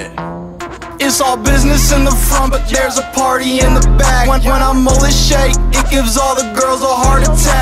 Mullet. It's all business in the front, but there's a party in the back. When I mullet shake, it gives all the girls a heart attack.